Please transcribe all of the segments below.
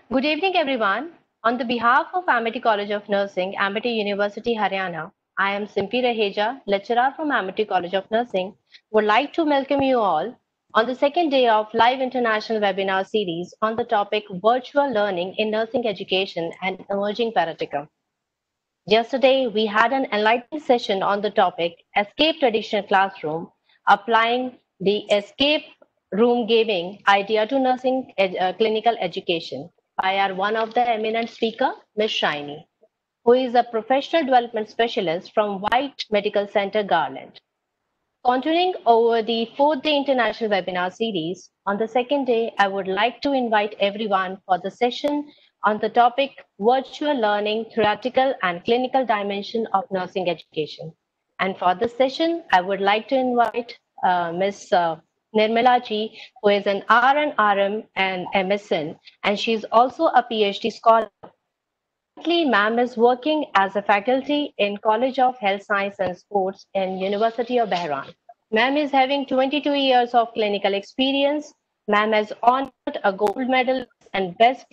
Good evening, everyone. On the behalf of Amity College of Nursing, Amity University, Haryana, I am Simpi Raheja, lecturer from Amity College of Nursing, would like to welcome you all on the second day of live international webinar series on the topic Virtual Learning in Nursing Education and Emerging Paradigm. Yesterday, we had an enlightening session on the topic Escape Traditional Classroom, applying the escape room gaming idea to nursing clinical education by our one of the eminent speaker, Ms. Shiny, who is a professional development specialist from White Medical Center, Garland. Continuing over the fourth day international webinar series, on the second day, I would like to invite everyone for the session on the topic Virtual Learning, Theoretical and Clinical Dimension of Nursing Education. And for this session, I would like to invite Ms. Nirmala Ji, who is an RN, RM and MSN, and she's also a PhD scholar. Currently, ma'am is working as a faculty in College of Health Science and Sports in University of Bahrain. Ma'am is having 22 years of clinical experience. Ma'am has earned a gold medal and best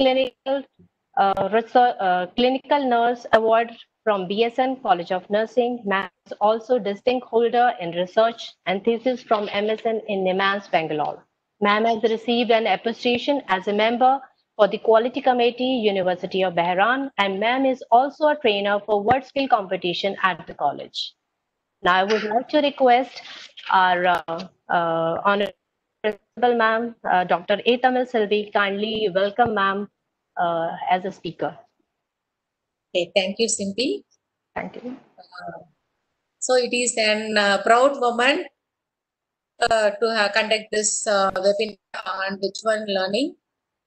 clinical nurse award from BSN College of Nursing. Ma'am is also distinct holder in research and thesis from MSN in NIMANS, Bangalore. Ma'am has received an appreciation as a member for the Quality Committee, University of Bahrain, and ma'am is also a trainer for word skill competition at the college. Now, I would like to request our honorable principal ma'am, Dr. A. Tamil Selvi, kindly welcome ma'am as a speaker. Okay, thank you, Simpi. Thank you. So it is an proud moment to conduct this webinar on virtual learning,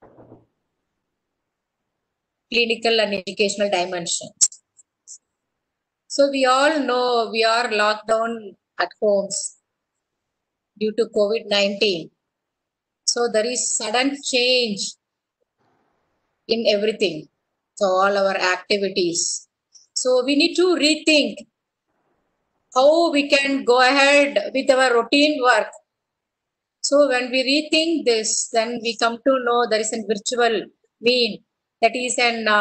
clinical and educational dimensions. So we all know we are locked down at homes due to COVID-19. So there is sudden change in everything, so all our activities. So we need to rethink how we can go ahead with our routine work. So when we rethink this, then we come to know there is a virtual mean, that is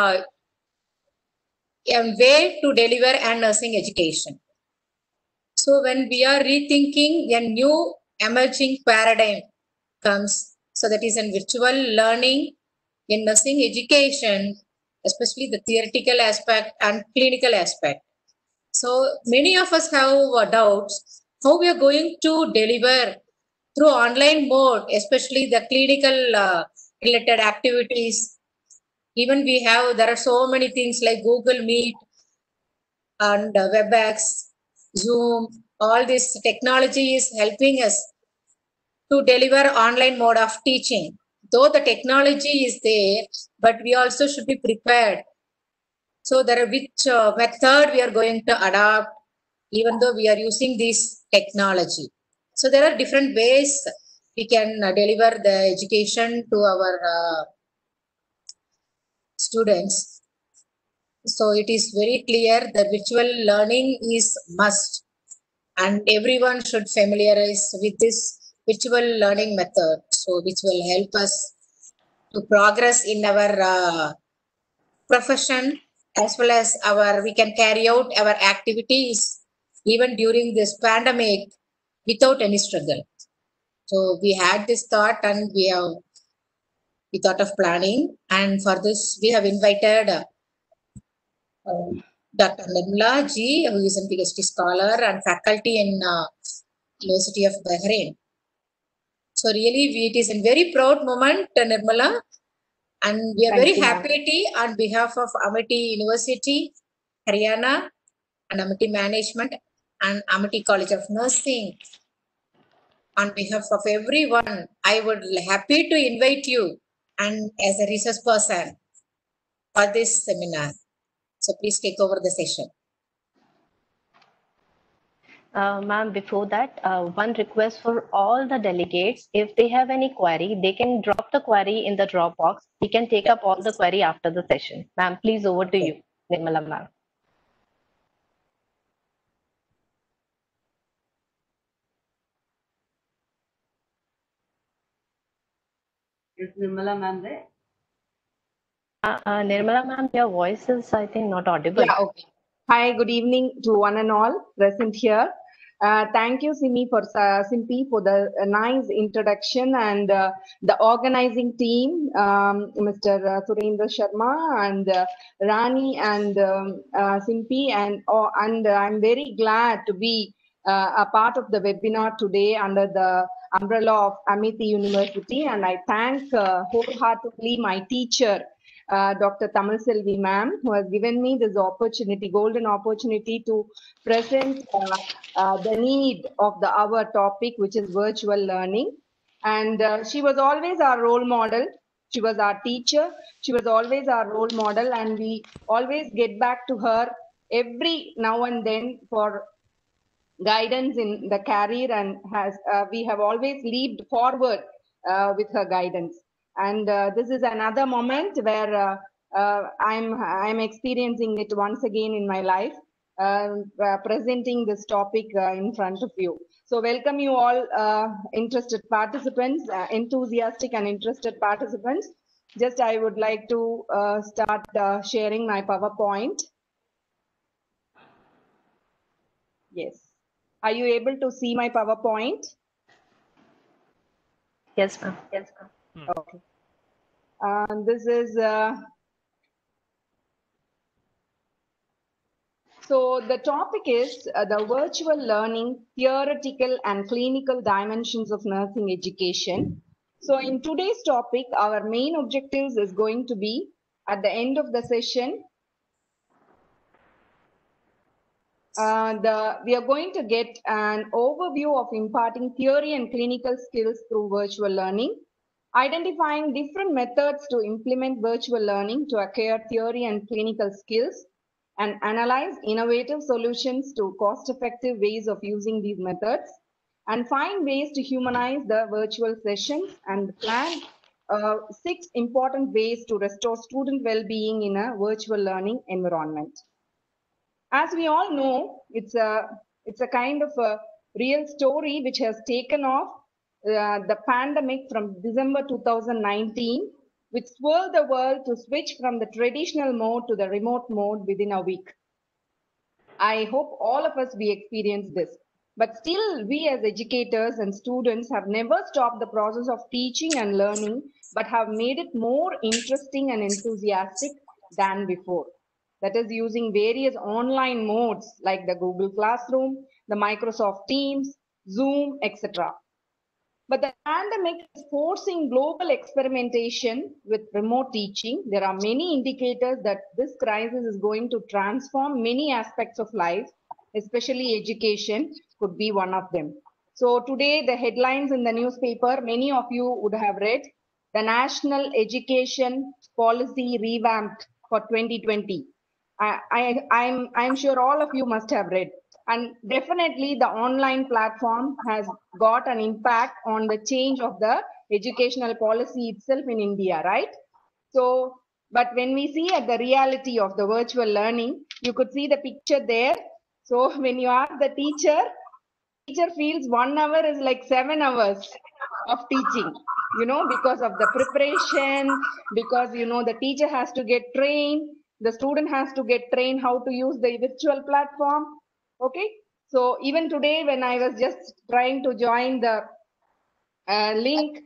a way to deliver a nursing education. So when we are rethinking, a new emerging paradigm comes. So that is a virtual learning in nursing education, especially the theoretical aspect and clinical aspect. So many of us have doubts how we are going to deliver through online mode, especially the clinical related activities. Even there are so many things like Google Meet and WebEx, Zoom. All this technology is helping us to deliver online mode of teaching. Though the technology is there, but we also should be prepared. So there are which method we are going to adopt, even though we are using this technology. So there are different ways we can deliver the education to our students. So it is very clear that virtual learning is must, and everyone should familiarize with this virtual learning method. So which will help us to progress in our profession, as well as we can carry out our activities even during this pandemic without any struggle. So we had this thought, and we thought of planning, and for this we have invited Dr. Nirmala Ji, who is a PhD scholar and faculty in University of Bahrain. So really, it is a very proud moment, Nirmala, and we are very happy on behalf of Amity University, Haryana, and Amity Management and Amity College of Nursing. On behalf of everyone, I would happy to invite you and as a research person for this seminar. So please take over the session. Ma'am, before that, one request for all the delegates, if they have any query, they can drop the query in the Dropbox. We can take up all the query after the session. Ma'am, please over to you, Nirmala ma'am. Is Nirmala ma'am there? Nirmala ma'am, your voice is, I think, not audible. Yeah, okay. Hi, good evening to one and all present here. Thank you, Simpi, for the nice introduction and the organizing team, Mr. Surendra Sharma and Rani and Simpi, and I'm very glad to be a part of the webinar today under the umbrella of Amity University, and I thank wholeheartedly my teacher, Dr. Tamal Selvi ma'am, who has given me this opportunity, golden opportunity to present the need of our topic, which is virtual learning. And she was always our role model. She was our teacher. She was always our role model, and we always get back to her every now and then for guidance in the career, and we have always leaped forward with her guidance. And this is another moment where I'm experiencing it once again in my life, presenting this topic in front of you. So welcome you all, interested participants, enthusiastic and interested participants. Just I would like to start sharing my PowerPoint. Yes. Are you able to see my PowerPoint? Yes, ma'am. Yes, ma'am. Okay. This is so the topic is the virtual learning, theoretical and clinical dimensions of nursing education. So in today's topic, our main objectives is going to be at the end of the session, we are going to get an overview of imparting theory and clinical skills through virtual learning, identifying different methods to implement virtual learning to acquire theory and clinical skills, and analyze innovative solutions to cost-effective ways of using these methods, and find ways to humanize the virtual sessions, and plan 6 important ways to restore student well-being in a virtual learning environment. As we all know, it's a kind of a real story which has taken off the pandemic from December 2019, which swirled the world to switch from the traditional mode to the remote mode within a week. I hope all of us we experience this. But still, we as educators and students have never stopped the process of teaching and learning, but have made it more interesting and enthusiastic than before. That is using various online modes like the Google Classroom, the Microsoft Teams, Zoom, etc. But the pandemic is forcing global experimentation with remote teaching. There are many indicators that this crisis is going to transform many aspects of life, especially education could be one of them. So today, the headlines in the newspaper, many of you would have read, the National Education Policy Revamped for 2020. I'm sure all of you must have read. And definitely the online platform has got an impact on the change of the educational policy itself in India, right? So, but when we see at the reality of the virtual learning, you could see the picture there. So when you ask the teacher feels 1 hour is like 7 hours of teaching, because of the preparation, because, the teacher has to get trained, the student has to get trained how to use the virtual platform. Okay. So even today, when I was just trying to join the link,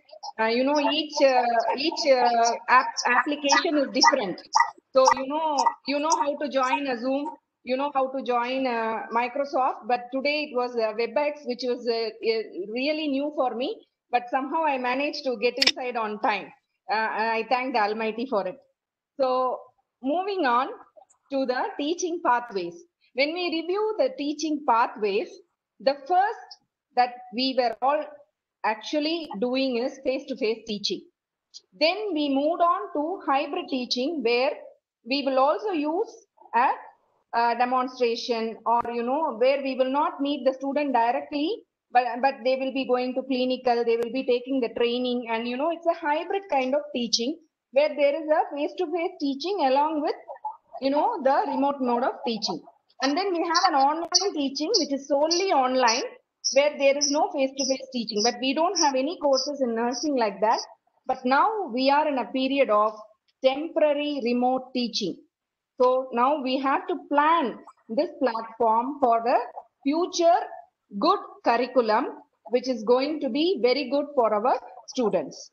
each application is different. So, you know how to join a Zoom, you know how to join Microsoft, but today it was WebEx, which was really new for me, but somehow I managed to get inside on time. I thank the Almighty for it. So moving on to the teaching pathways. When we review the teaching pathways, the first that we were all actually doing is face-to-face teaching. Then we moved on to hybrid teaching, where we will also use a demonstration, or where we will not meet the student directly, but they will be going to clinical, they will be taking the training, and it's a hybrid kind of teaching where there is a face-to-face teaching along with the remote mode of teaching. And then we have an online teaching which is solely online, where there is no face-to-face teaching, but we don't have any courses in nursing like that. But now we are in a period of temporary remote teaching. So now we have to plan this platform for the future good curriculum, which is going to be very good for our students.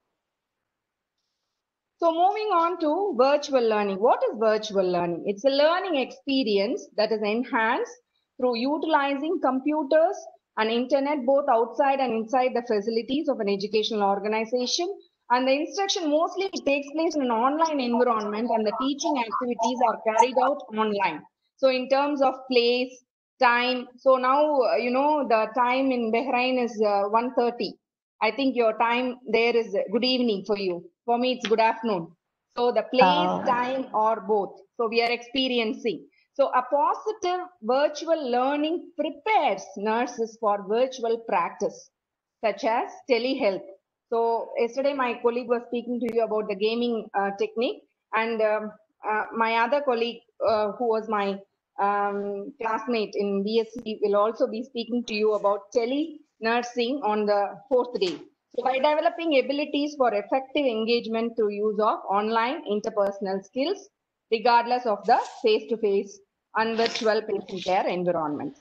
So moving on to virtual learning. What is virtual learning? It's a learning experience that is enhanced through utilizing computers and internet both outside and inside the facilities of an educational organization. And the instruction mostly takes place in an online environment and the teaching activities are carried out online. So in terms of place, time, so now, the time in Bahrain is 1:30. I think your time there is good evening for you. For me, it's good afternoon. So the place, time, or both. So we are experiencing. So a positive virtual learning prepares nurses for virtual practice, such as telehealth. So yesterday, my colleague was speaking to you about the gaming technique, and my other colleague, who was my classmate in BSc, will also be speaking to you about tele nursing on the fourth day. So by developing abilities for effective engagement through use of online interpersonal skills, regardless of the face-to-face and virtual patient care environments.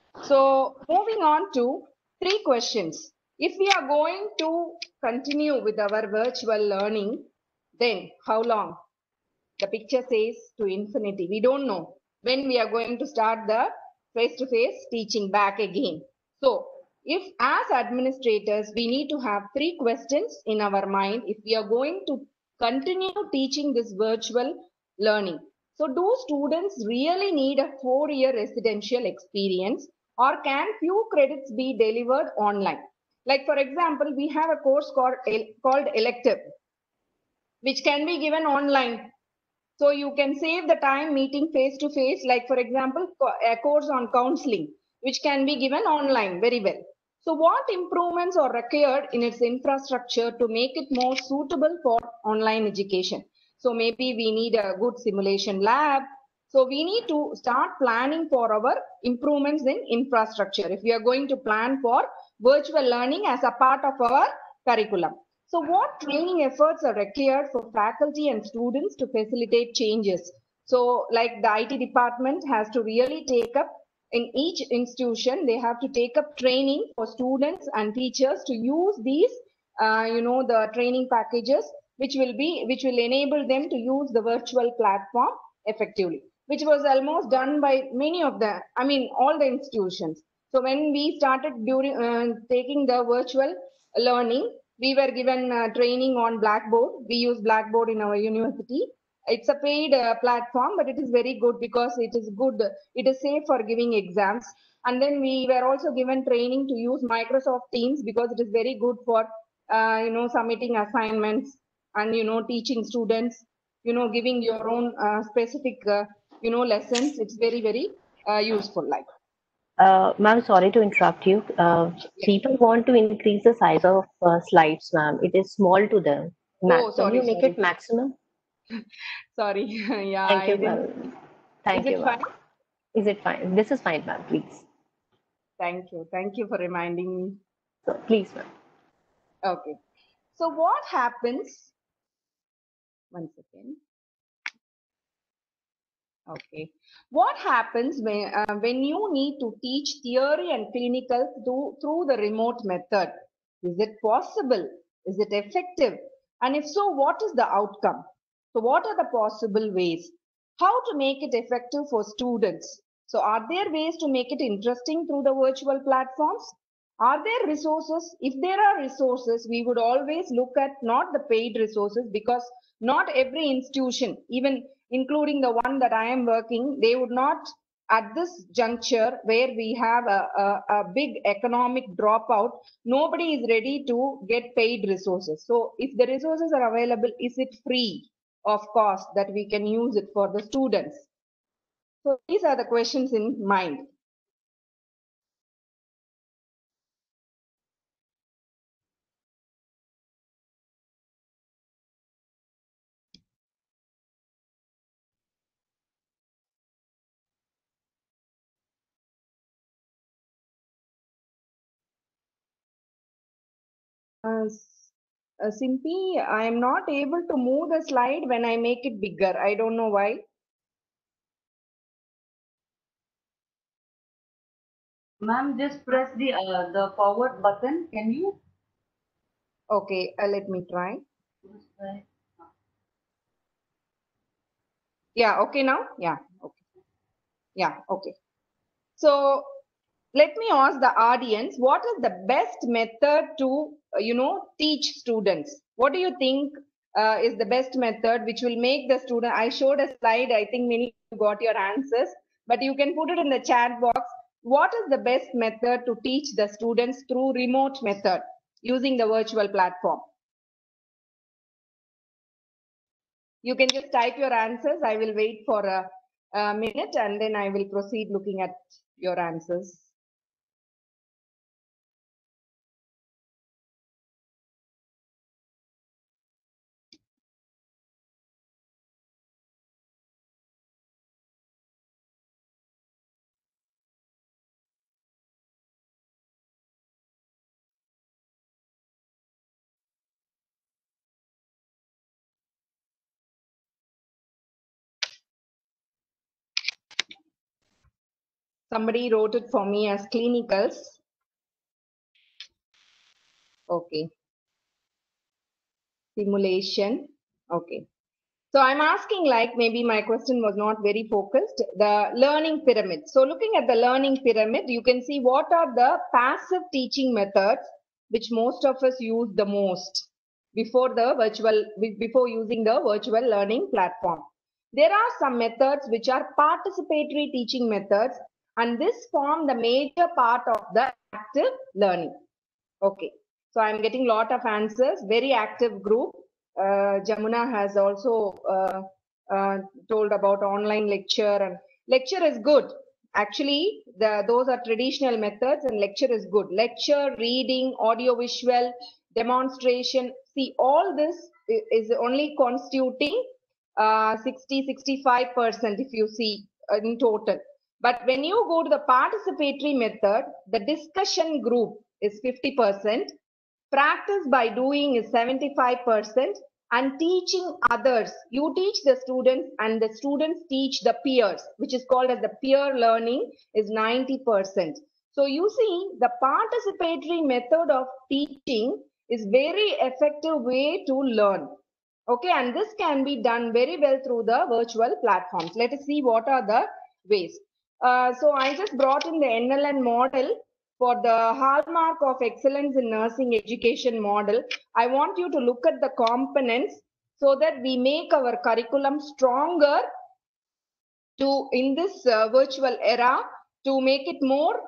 So moving on to 3 questions. If we are going to continue with our virtual learning, then how long? The picture says to infinity. We don't know when we are going to start the face-to-face teaching back again. So if as administrators, we need to have 3 questions in our mind if we are going to continue teaching this virtual learning. So do students really need a 4-year residential experience, or can few credits be delivered online? Like for example, we have a course called elective, which can be given online. So you can save the time meeting face to face, like for example, a course on counseling, which can be given online very well. So what improvements are required in its infrastructure to make it more suitable for online education? So maybe we need a good simulation lab. So we need to start planning for our improvements in infrastructure if we are going to plan for virtual learning as a part of our curriculum. So what training efforts are required for faculty and students to facilitate changes? So like the IT department has to really take up in each institution, they have to take up training for students and teachers to use these, the training packages, which will enable them to use the virtual platform effectively, which was almost done by many of the, all the institutions. So when we started during taking the virtual learning, we were given training on Blackboard. We use Blackboard in our university. It's a paid platform, but it is very good because it is good. It is safe for giving exams. And then we were also given training to use Microsoft Teams because it is very good for, submitting assignments and, teaching students, giving your own specific, lessons. It's very, very useful. Like. Ma'am, sorry to interrupt you. People want to increase the size of slides, ma'am. It is small to them. Oh, Can you sorry, make sorry. it maximum? Sorry. Yeah, Thank I you, didn't. ma'am. Is Thank you, it ma'am. fine? Is it fine? This is fine, ma'am. Please. Thank you. Thank you for reminding me. So, please, ma'am. Okay. So what happens? One second. Okay. What happens when you need to teach theory and clinical through the remote method? Is it possible? Is it effective? And if so, what is the outcome? So what are the possible ways? How to make it effective for students? So are there ways to make it interesting through the virtual platforms? Are there resources? If there are resources, we would always look at not the paid resources, because not every institution, even including the one that I am working, they would not, at this juncture where we have a big economic dropout, nobody is ready to get paid resources. So if the resources are available, is it free of cost that we can use it for the students? So these are the questions in mind. Simply, I am not able to move the slide when I make it bigger. I don't know why. Ma'am, just press the forward button. Can you? Okay, let me try. Yeah, okay now? Yeah, okay. Yeah, okay. So let me ask the audience, what is the best method to, teach students? What do you think is the best method which will make the student? I showed a slide. I think many of you got your answers, but you can put it in the chat box. What is the best method to teach the students through remote method using the virtual platform? You can just type your answers. I will wait for a minute and then I will proceed looking at your answers. Somebody wrote it for me as clinicals. Okay. Simulation. Okay. So I'm asking, like, maybe my question was not very focused, the learning pyramid. So looking at the learning pyramid, you can see what are the passive teaching methods which most of us use the most before using the virtual learning platform. There are some methods which are participatory teaching methods, and this form the major part of the active learning. Okay, so I'm getting a lot of answers, very active group. Jamuna has also told about online lecture, and lecture is good. Actually, those are traditional methods and lecture is good. Lecture, reading, audio visual, demonstration. See, all this is only constituting 60-65% if you see in total. But when you go to the participatory method, the discussion group is 50%, practice by doing is 75%, and teaching others. You teach the students and the students teach the peers, which is called as the peer learning, is 90%. So you see, the participatory method of teaching is very effective way to learn. Okay, and this can be done very well through the virtual platforms. Let us see what are the ways. So I just brought in the NLN model for the hallmark of excellence in nursing education model. I want you to look at the components so that we make our curriculum stronger to in this virtual era to make it more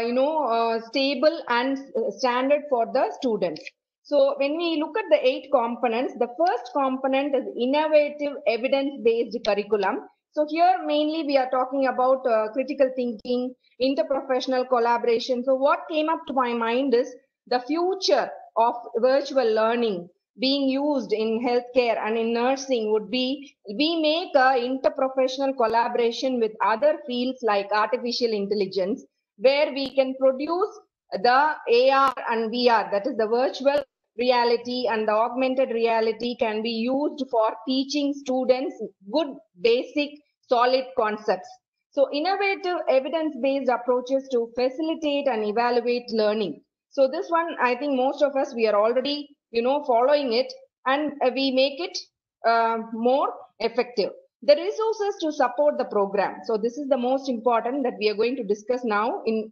stable and standard for the students. So when we look at the 8 components, the first component is innovative evidence-based curriculum. So here mainly we are talking about critical thinking, interprofessional collaboration. So what came up to my mind is the future of virtual learning being used in healthcare and in nursing would be, we make a interprofessional collaboration with other fields like artificial intelligence, where we can produce the AR and VR, that is the virtual reality and the augmented reality, can be used for teaching students good basic solid concepts. So innovative evidence-based approaches to facilitate and evaluate learning. So this one, I think most of us, we are already following it, and we make it more effective. The resources to support the program. So this is the most important that we are going to discuss now in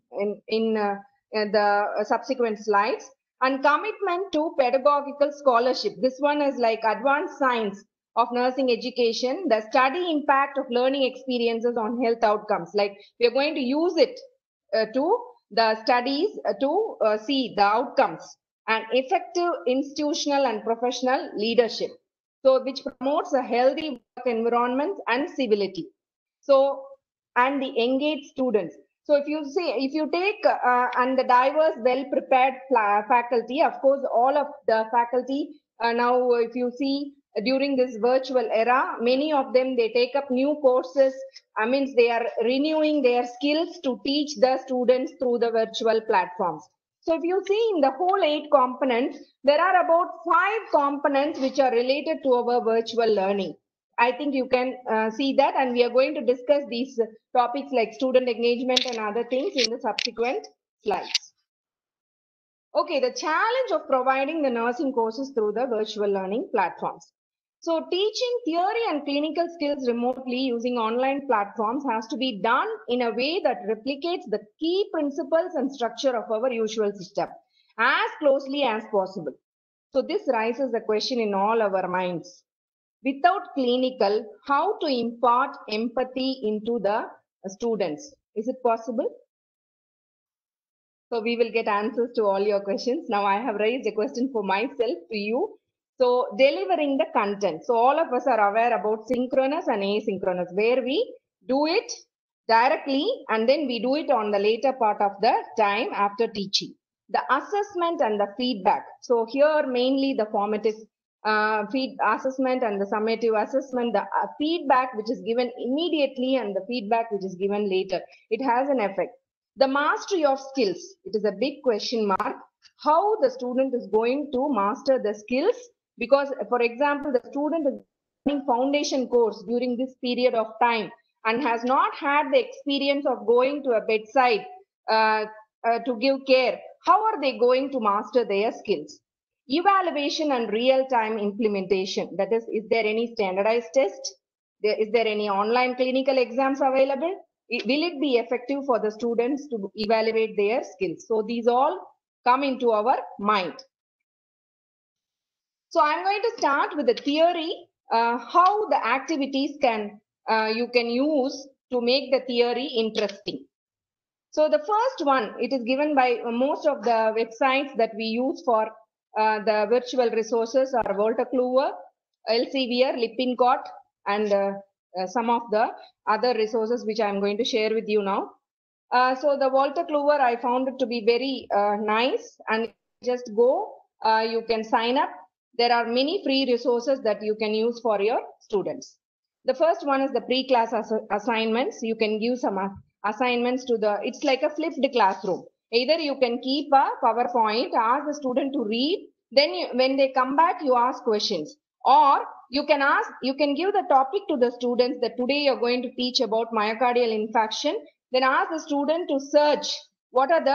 the subsequent slides. And commitment to pedagogical scholarship. This one is like advanced science of nursing education, the study impact of learning experiences on health outcomes. Like we are going to use it to the studies to see the outcomes, and effective institutional and professional leadership. So which promotes a healthy work environment and civility. So, and the engaged students. So if you see, if you take and the diverse, well-prepared faculty, of course, all of the faculty now, if you see during this virtual era, many of them, they take up new courses. I mean, they are renewing their skills to teach the students through the virtual platforms. So if you see in the whole 8 components, there are about 5 components which are related to our virtual learning. I think you can see that, and we are going to discuss these topics like student engagement and other things in the subsequent slides. Okay, the challenge of providing the nursing courses through the virtual learning platforms. So teaching theory and clinical skills remotely using online platforms has to be done in a way that replicates the key principles and structure of our usual system as closely as possible. So this raises a question in all our minds. Without clinical, how to impart empathy into the students? Is it possible? So we will get answers to all your questions. Now I have raised a question for myself to you. So delivering the content. So all of us are aware about synchronous and asynchronous, where we do it directly and then we do it on the later part of the time after teaching. The assessment and the feedback. So here mainly the formative assessment and the summative assessment, the feedback which is given immediately and the feedback which is given later. It has an effect. The mastery of skills, it is a big question mark. How the student is going to master the skills, because for example, the student is doing foundation course during this period of time and has not had the experience of going to a bedside to give care. How are they going to master their skills? Evaluation and real-time implementation. That is there any standardized test? Is there any online clinical exams available? Will it be effective for the students to evaluate their skills? So these all come into our mind. So I'm going to start with the theory, how the activities you can use to make the theory interesting. So the first one, it is given by most of the websites that we use for the virtual resources are Wolters Kluwer, Elsevier, Lippincott, and some of the other resources which I am going to share with you now. So the Wolters Kluwer, I found it to be very nice, and just go, you can sign up. There are many free resources that you can use for your students. The first one is the pre-class assignments. You can give some assignments to it's like a flipped classroom. Either you can keep a PowerPoint, ask the student to read, then when they come back, you ask questions. Or you can give the topic to the students that today you're going to teach about myocardial infarction. Then ask the student to search what are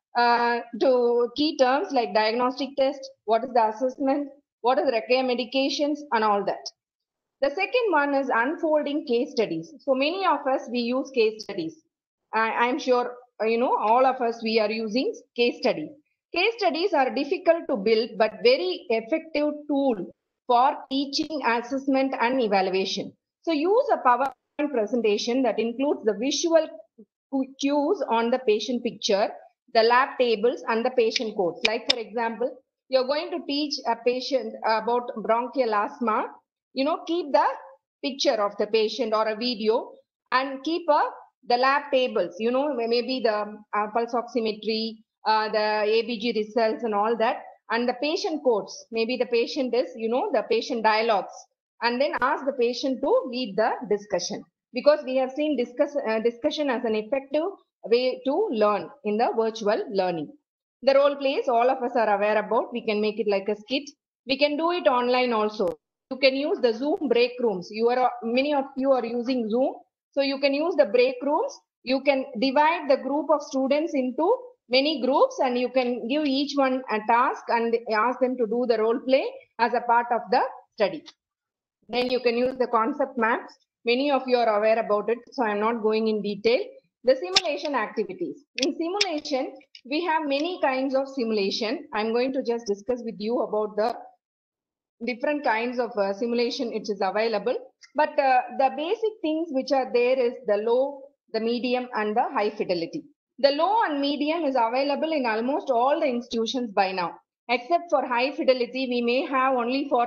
the key terms like diagnostic test, what is the assessment, what is the required medications, and all that. The second one is unfolding case studies. So many of us, we use case studies. I'm sure, all of us, we are using case studies. Case studies are difficult to build, but very effective tool for teaching, assessment, and evaluation. So use a PowerPoint presentation that includes the visual cues on the patient picture, the lab tables, and the patient codes. Like for example, you're going to teach a patient about bronchial asthma. Keep the picture of the patient or a video and keep the lab tables, maybe the pulse oximetry, the ABG results and all that, and the patient codes. Maybe the patient is, the patient dialogues, and then ask the patient to lead the discussion, because we have seen discussion as an effective way to learn in the virtual learning. The role plays, all of us are aware about. We can make it like a skit. We can do it online also. You can use the Zoom break rooms. Many of you are using Zoom. So you can use the break rooms. You can divide the group of students into many groups, and you can give each one a task and ask them to do the role play as a part of the study. Then you can use the concept maps. Many of you are aware about it, so I'm not going in detail. The simulation activities. In simulation, we have many kinds of simulation. I'm going to just discuss with you about the different kinds of simulation which is available. But the basic things which are there is the low, the medium, and the high fidelity. The low and medium is available in almost all the institutions by now, except for high fidelity. We may have only for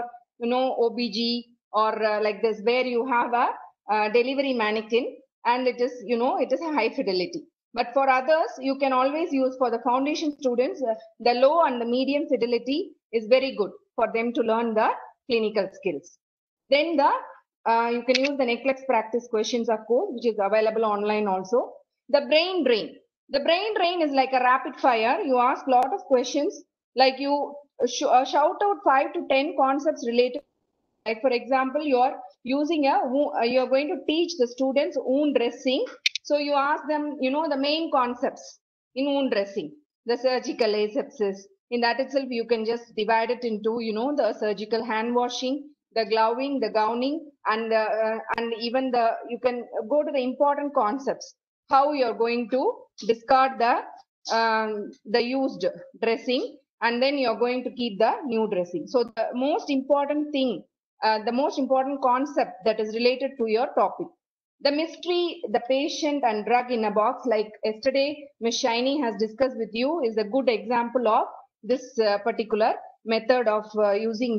OBG or like this, where you have a delivery mannequin, and it is a high fidelity. But for others, you can always use, for the foundation students, the low and the medium fidelity is very good for them to learn the clinical skills. Then you can use the NCLEX practice questions, of course, which is available online also. The brain drain. The brain drain is like a rapid fire. You ask a lot of questions, like you shout out 5 to 10 concepts related. Like for example, you're you're going to teach the students wound dressing. So you ask them, the main concepts in wound dressing, the surgical asepsis. In that itself, you can just divide it into, the surgical hand washing, the gloving, the gowning, and even you can go to the important concepts, how you're going to discard the used dressing, and then you're going to keep the new dressing. So the most important thing, the most important concept that is related to your topic. The mystery, the patient and drug in a box, like yesterday Ms. Shiny has discussed with you, is a good example of this particular method of using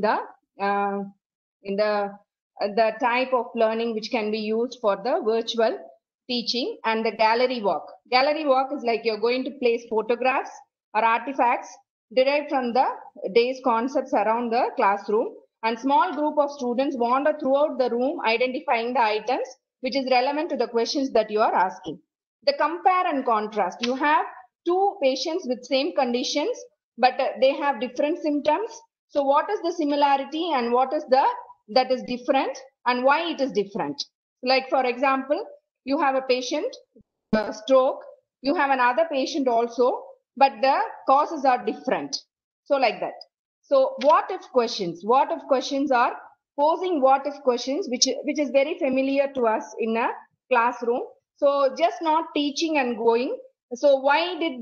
the type of learning which can be used for the virtual teaching. And the gallery walk. Gallery walk is like you're going to place photographs or artifacts derived from the day's concepts around the classroom, and small group of students wander throughout the room identifying the items which is relevant to the questions that you are asking. The compare and contrast. You have two patients with same conditions, but they have different symptoms. So what is the similarity and what is that is different, and why it is different? Like for example, you have a patient stroke, you have another patient also, but the causes are different. So like that. So what if questions are posing what if questions, which is very familiar to us in a classroom. So just not teaching and going. So why did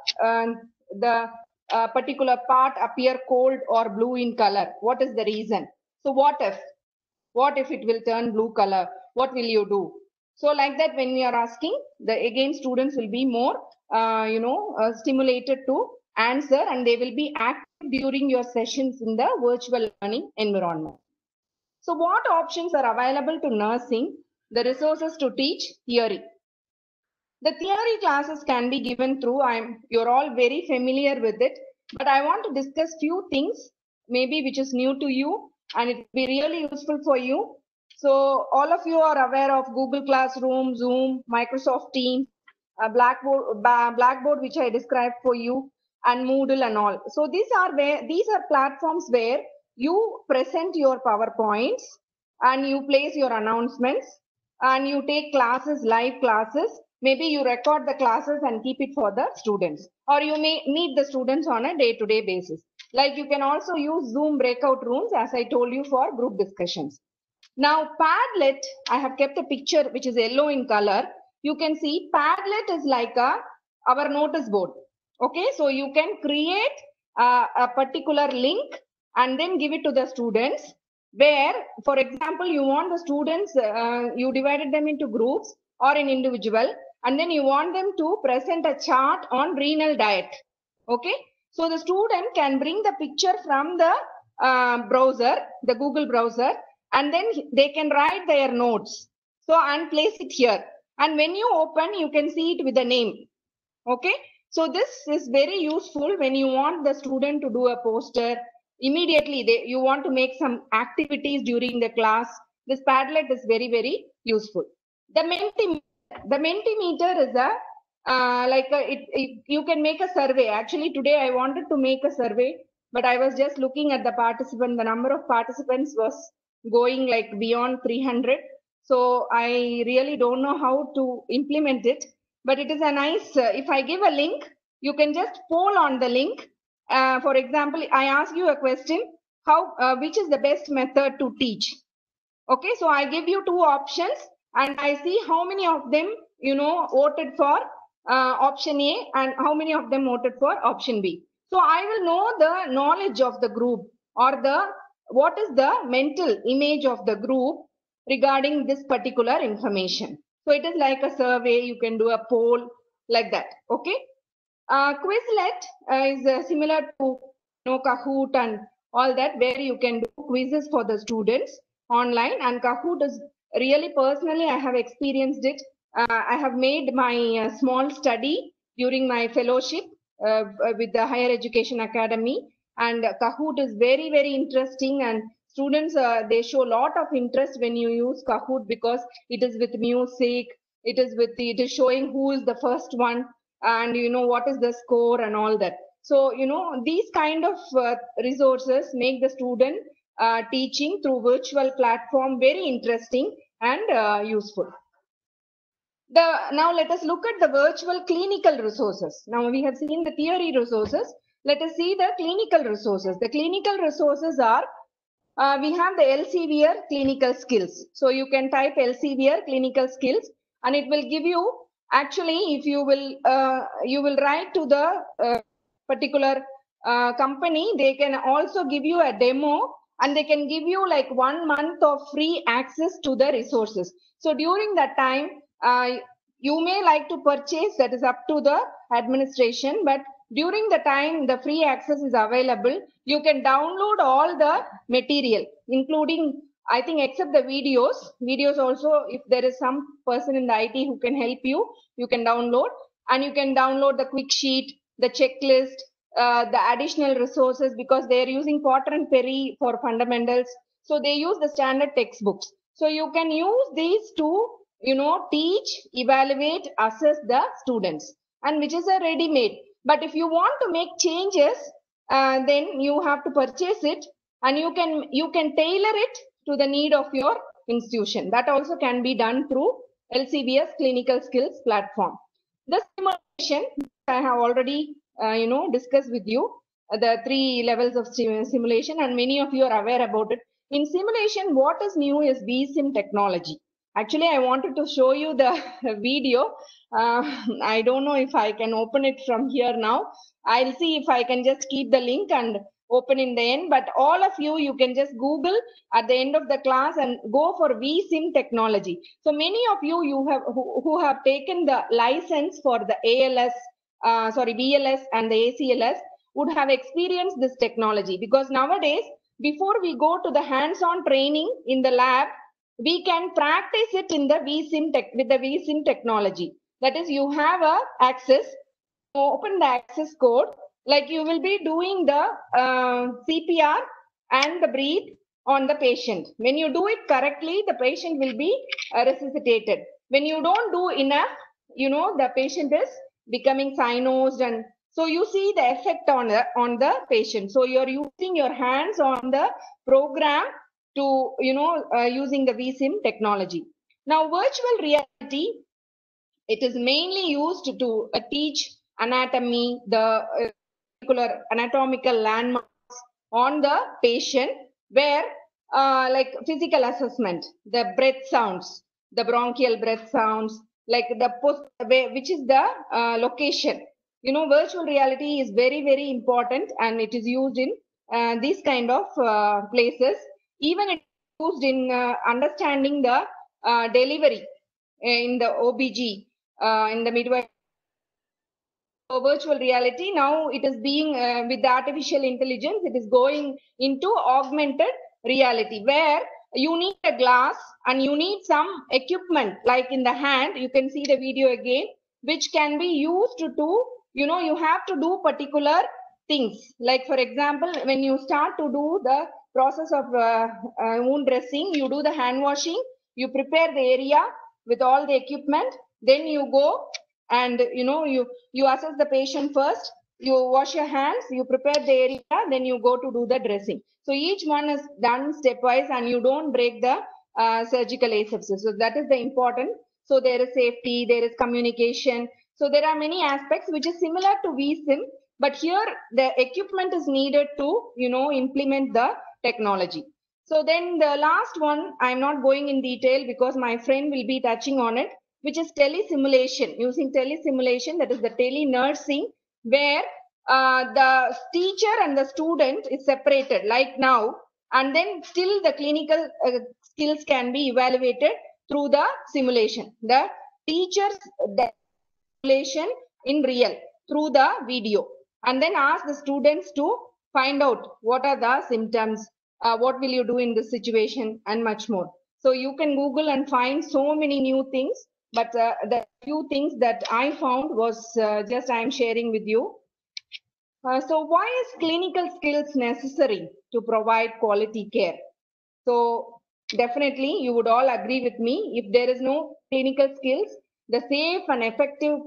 the particular part appear cold or blue in color? What is the reason? So what if it will turn blue color? What will you do? So like that, when we are asking, again students will be more stimulated to answer, and they will be active during your sessions in the virtual learning environment. So what options are available to nursing? The resources to teach theory. The theory classes can be given through, you're all very familiar with it, but I want to discuss few things maybe which is new to you, and it will be really useful for you. So all of you are aware of Google Classroom, Zoom, Microsoft Teams, Blackboard, which I described for you, and Moodle and all. So these are platforms where you present your PowerPoints and you place your announcements and you take classes, live classes. Maybe you record the classes and keep it for the students, or you may meet the students on a day-to-day basis. Like you can also use Zoom breakout rooms, as I told you, for group discussions. Now Padlet, I have kept a picture which is yellow in color. You can see Padlet is like our notice board. Okay, so you can create a particular link and then give it to the students, where, for example, you want the students, you divided them into groups or in individual, and then you want them to present a chart on renal diet. Okay, so the student can bring the picture from the browser, the Google browser, and then they can write their notes. So, and place it here. And when you open, you can see it with a name. Okay, so this is very useful when you want the student to do a poster. Immediately, you want to make some activities during the class. This Padlet is very, very useful. The Mentimeter is you can make a survey. Actually, today I wanted to make a survey, but I was just looking at the participant. The number of participants was going like beyond 300. So I really don't know how to implement it, but it is a nice, if I give a link, you can just poll on the link. For example, I ask you a question, which is the best method to teach? Okay, so I give you two options and I see how many of them, voted for option A and how many of them voted for option B. So I will know the knowledge of the group, or what is the mental image of the group regarding this particular information. So it is like a survey, you can do a poll like that. Okay. Quizlet is similar to Kahoot and all that, where you can do quizzes for the students online. And Kahoot is really, personally, I have experienced it. I have made my small study during my fellowship with the Higher Education Academy, and Kahoot is very, very interesting, and students, they show a lot of interest when you use Kahoot, because it is with music, it is showing who is the first one, and what is the score and all that. So these kind of resources make the student teaching through virtual platform very interesting and useful. Now let us look at the virtual clinical resources. Now we have seen the theory resources. Let us see the clinical resources. The clinical resources are, we have the Elsevier clinical skills. So you can type Elsevier clinical skills and it will give you, actually, if you will write to the particular company, they can also give you a demo and they can give you like 1 month of free access to the resources. So during that time, you may like to purchase, that is up to the administration, but during the time the free access is available, you can download all the material, including, I think, except the videos also, if there is some person in the IT who can help you, you can download, and you can download the quick sheet, the checklist, the additional resources, because they are using Potter and Perry for fundamentals. So they use the standard textbooks. So you can use these to, teach, evaluate, assess the students, and which is a ready-made. But if you want to make changes, then you have to purchase it, and you can tailor it to the need of your institution. That also can be done through Elsevier's clinical skills platform. The simulation I have already discussed with you, the 3 levels of simulation, and many of you are aware about it. In simulation, what is new is vSim technology. Actually, I wanted to show you the video. I don't know if I can open it from here now. I'll see if I can just keep the link and open in the end. But all of you, you can just Google at the end of the class and go for vSim technology. So many of you, who have taken the license for the BLS and the ACLS would have experienced this technology, because nowadays, before we go to the hands-on training in the lab, we can practice it in the with the vSim technology. That is, you have a access, open the access code, like you will be doing the CPR and the breathe on the patient. When you do it correctly, the patient will be resuscitated. When you don't do enough, the patient is becoming cyanosed, and so you see the effect on the patient. So you're using your hands on the program to using the vSim technology. Now virtual reality, it is mainly used to teach anatomy, the particular anatomical landmarks on the patient, where like physical assessment, the breath sounds, the bronchial breath sounds, like which is the location. Virtual reality is very, very important, and it is used in these kind of places. Even it is used in understanding the delivery in the OBG, in the midwife. So virtual reality, now it is being with the artificial intelligence, it is going into augmented reality, where you need a glass and you need some equipment like in the hand. You can see the video again, which can be used to you have to do particular things. Like for example, when you start to do the process of wound dressing, you do the hand washing, you prepare the area with all the equipment, then you go and you assess the patient first, you wash your hands, you prepare the area, then you go to do the dressing. So each one is done stepwise, and you don't break the surgical asepsis. So that is the important. So there is safety, there is communication. So there are many aspects which is similar to vSim, but here the equipment is needed to implement the technology. So then the last one, I'm not going in detail because my friend will be touching on it, which is telesimulation. Using telesimulation, that is the telenursing, where the teacher and the student is separated like now, and then still the clinical skills can be evaluated through the simulation. The teacher's simulation in real through the video, and then ask the students to find out what are the symptoms, what will you do in this situation, and much more. So you can Google and find so many new things, but the few things that I found was just I am sharing with you. So why is clinical skills necessary to provide quality care? So definitely you would all agree with me, if there is no clinical skills, the safe and effective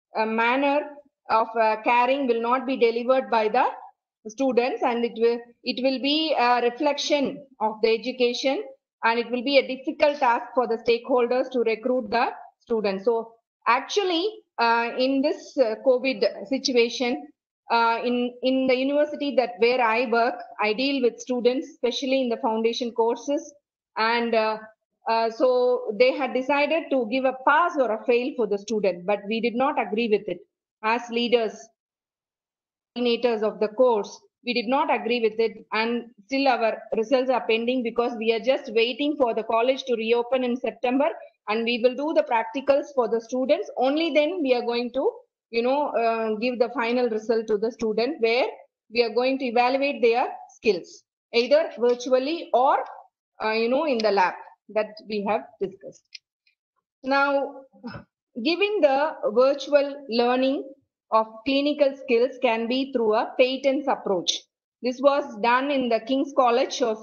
manner of caring will not be delivered by the students, and it will be a reflection of the education, and it will be a difficult task for the stakeholders to recruit the students. So actually, in this COVID situation, in the university that where I work, I deal with students, especially in the foundation courses, and so they had decided to give a pass or a fail for the student, but we did not agree with it. As leaders, coordinators of the course, we did not agree with it, and still our results are pending because we are just waiting for the college to reopen in September, and we will do the practicals for the students. Only then we are going to, give the final result to the student, where we are going to evaluate their skills, either virtually or, in the lab that we have discussed. Now, giving the virtual learning of clinical skills can be through a patents approach. This was done in the King's College of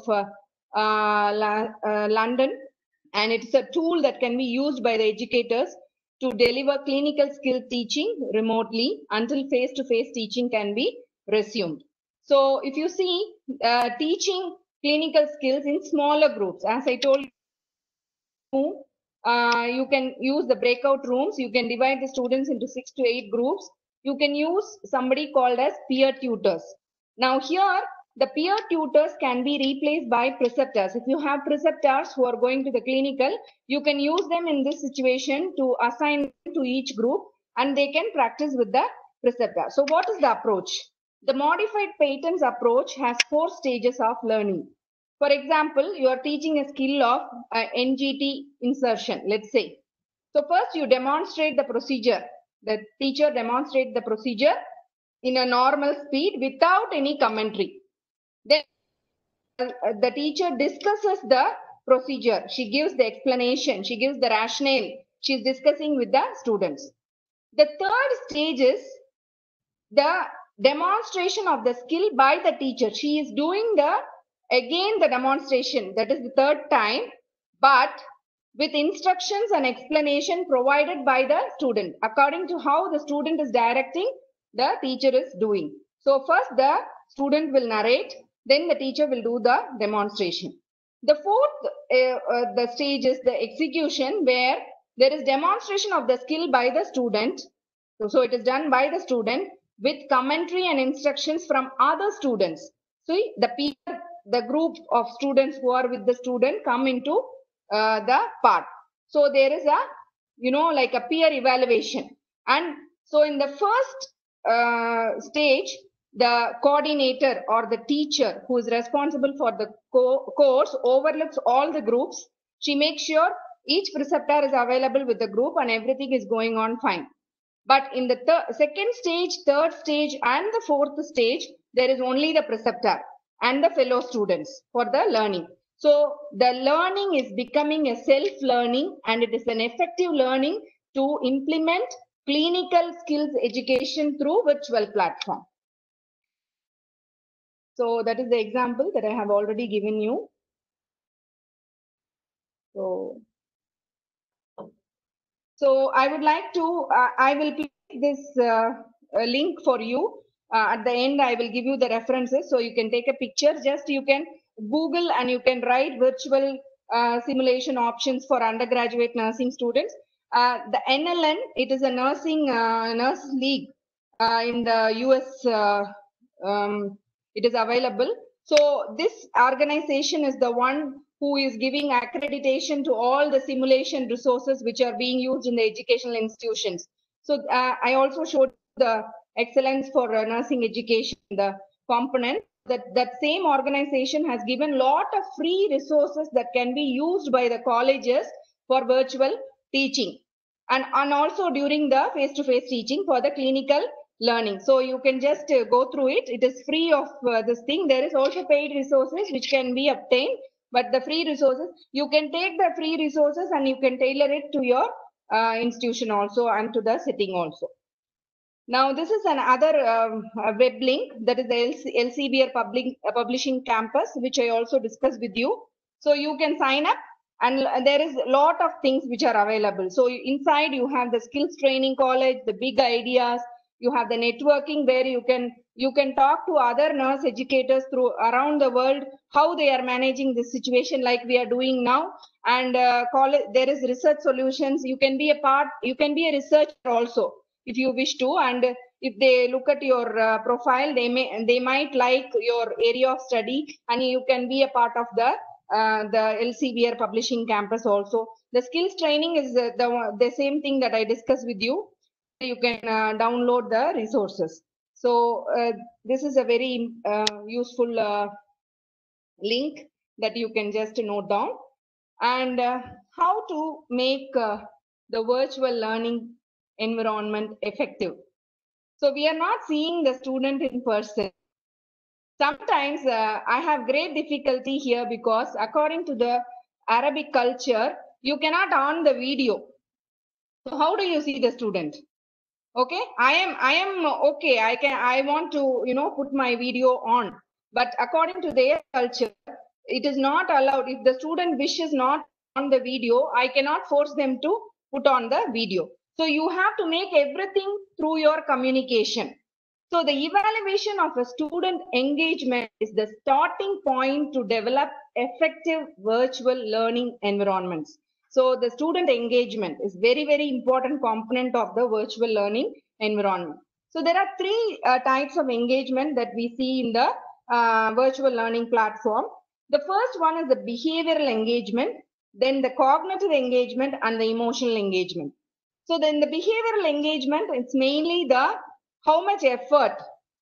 London, and it's a tool that can be used by the educators to deliver clinical skill teaching remotely until face-to-face teaching can be resumed. So if you see, teaching clinical skills in smaller groups, as I told you, you can use the breakout rooms. You can divide the students into 6 to 8 groups. You can use somebody called as peer tutors. Now here, the peer tutors can be replaced by preceptors. If you have preceptors who are going to the clinical, you can use them in this situation to assign to each group, and they can practice with the preceptor. So what is the approach? The modified patents approach has 4 stages of learning. For example, you are teaching a skill of NGT insertion, let's say. So first you demonstrate the procedure. The teacher demonstrates the procedure in a normal speed without any commentary. Then the teacher discusses the procedure. She gives the explanation. She gives the rationale. She is discussing with the students. The third stage is the demonstration of the skill by the teacher. She is doing again the demonstration, that is the third time, but with instructions and explanation provided by the student according to how the student is directing, the teacher is doing. So first the student will narrate, then the teacher will do the demonstration. The fourth the stage is the execution, where there is demonstration of the skill by the student. So it is done by the student with commentary and instructions from other students. See, the group of students who are with the student come into the part. So there is like a peer evaluation. And so in the first stage, the coordinator or the teacher who is responsible for the course overlooks all the groups. She makes sure each preceptor is available with the group and everything is going on fine. But in the second stage, third stage, and the fourth stage, there is only the preceptor and the fellow students for the learning. So the learning is becoming a self-learning, and it is an effective learning to implement clinical skills education through virtual platform. So that is the example that I have already given you. So I would like to, I will place this link for you. At the end, I will give you the references so you can take a picture. Just you can Google and you can write virtual simulation options for undergraduate nursing students. The NLN, it is a nursing nurse league in the US. It is available. So this organization is the one who is giving accreditation to all the simulation resources which are being used in the educational institutions. So I also showed the excellence for nursing education, the component. That same organization has given a lot of free resources that can be used by the colleges for virtual teaching, and also during the face-to-face teaching for the clinical learning. So you can just go through it. It is free of this thing. There is also paid resources which can be obtained, but the free resources, you can take the free resources and you can tailor it to your institution also and to the setting also. Now this is another web link, that is the LCBR publishing campus, which I also discussed with you. So you can sign up And there is a lot of things which are available. So inside you have the skills training college, the big ideas, you have the networking where you can talk to other nurse educators through around the world, how they are managing this situation like we are doing now. And college, there is research solutions. You can be a part, you can be a researcher also if you wish to. And if they look at your profile, they might like your area of study, and you can be a part of the Elsevier publishing campus also. The skills training is the same thing that I discussed with you. You can download the resources. So this is a very useful link that you can just note down. And how to make the virtual learning environment effective. So we are not seeing the student in person. Sometimes I have great difficulty here because according to the Arabic culture, you cannot on the video. So how do you see the student? Okay, I am okay. I want to, put my video on, but according to their culture, it is not allowed. If the student wishes not on the video, I cannot force them to put on the video. So you have to make everything through your communication. So the evaluation of a student engagement is the starting point to develop effective virtual learning environments. So the student engagement is very, very important component of the virtual learning environment. So there are three types of engagement that we see in the virtual learning platform. The first one is the behavioral engagement, then the cognitive engagement, and the emotional engagement. So then the behavioral engagement, it's mainly the how much effort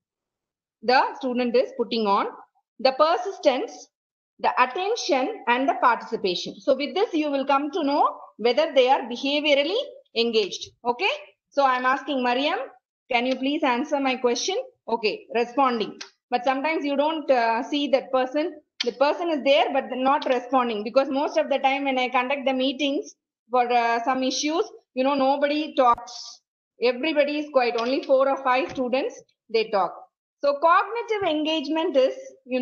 the student is putting on, the persistence, the attention, and the participation. So with this, you will come to know whether they are behaviorally engaged. Okay. So I'm asking Mariam, can you please answer my question? Okay, responding. But sometimes you don't see that person. The person is there, but not responding, because most of the time when I conduct the meetings for some issues, nobody talks. Everybody is quiet. Only 4 or 5 students, they talk. So cognitive engagement is,